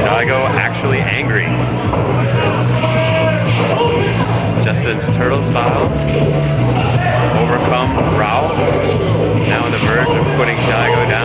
Daigo actually angry. Justin's turtle style. Overcome Rao. Now on the verge of putting Daigo down.